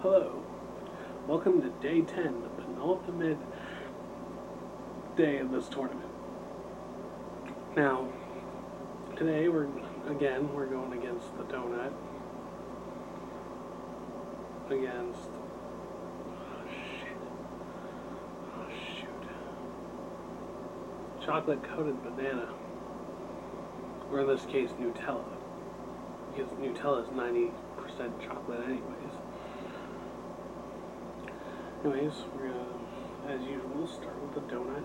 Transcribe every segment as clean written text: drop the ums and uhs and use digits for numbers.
Hello, welcome to day 10, the penultimate day of this tournament. Now, today we're going against the donut. Against, chocolate coated banana. Or in this case, Nutella. Because Nutella is 90% chocolate anyways. Anyways, we're gonna, as usual, start with the donut.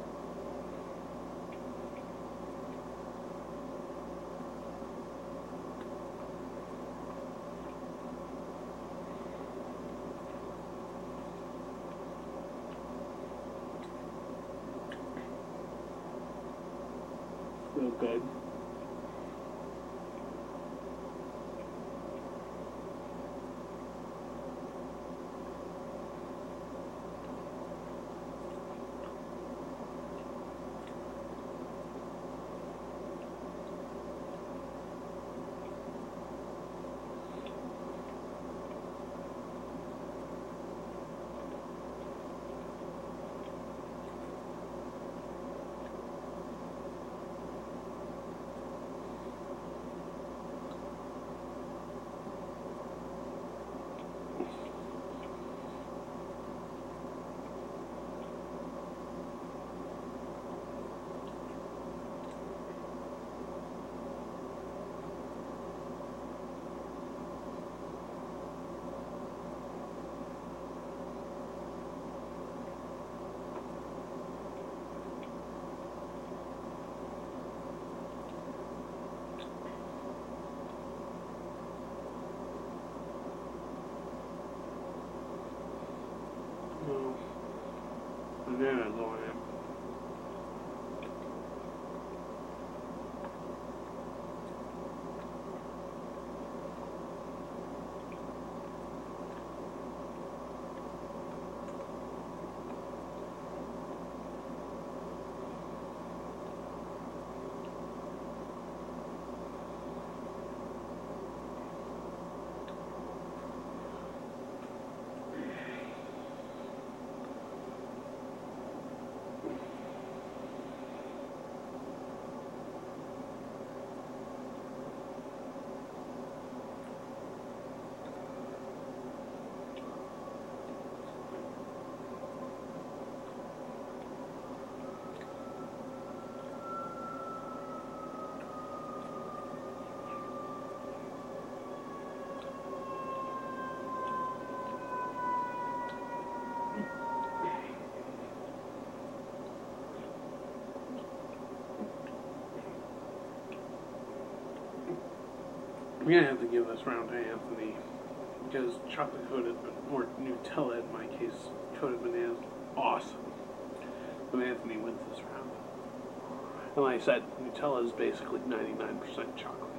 Real good. Bananas on it. I'm gonna have to give this round to Anthony because chocolate coated, or Nutella in my case, coated banana is awesome. But Anthony wins this round. And like I said, Nutella is basically 99% chocolate.